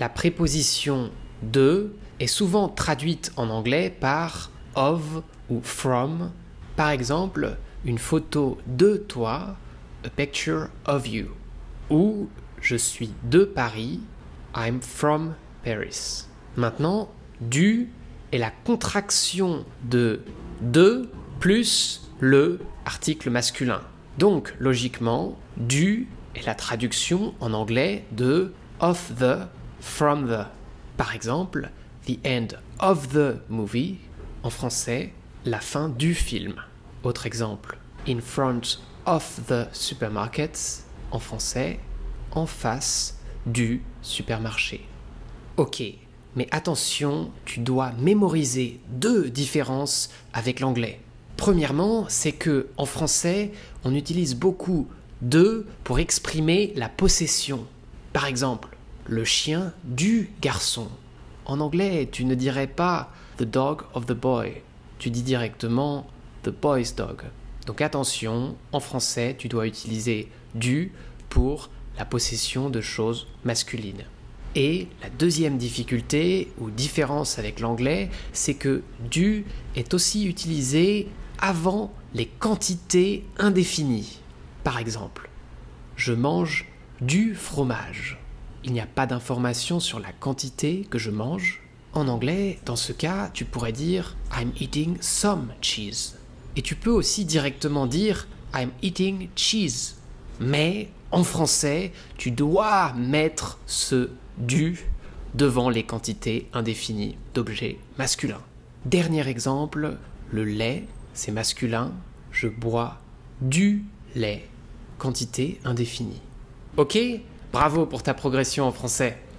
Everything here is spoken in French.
la préposition de est souvent traduite en anglais par of ou from. Par exemple, une photo de toi, a picture of you. Ou je suis de Paris, I'm from Paris. Maintenant, du est la contraction de plus le article masculin. Donc, logiquement, du est la traduction en anglais de of the, from the. Par exemple, the end of the movie, en français, la fin du film. Autre exemple, in front of the supermarket, en français, en face du supermarché. Ok, mais attention, tu dois mémoriser deux différences avec l'anglais. Premièrement, c'est que en français, on utilise beaucoup de pour exprimer la possession. Par exemple, le chien du garçon. En anglais, tu ne dirais pas the dog of the boy. Tu dis directement the boy's dog. Donc attention, en français, tu dois utiliser du pour la possession de choses masculines. Et la deuxième difficulté ou différence avec l'anglais, c'est que du est aussi utilisé avant les quantités indéfinies. Par exemple, je mange du fromage. Il n'y a pas d'information sur la quantité que je mange. En anglais, dans ce cas, tu pourrais dire I'm eating some cheese. Et tu peux aussi directement dire I'm eating cheese. Mais en français, tu dois mettre ce du devant les quantités indéfinies d'objets masculins. Dernier exemple, le lait, c'est masculin. Je bois du lait. Quantité indéfinie. Ok ? Bravo pour ta progression en français.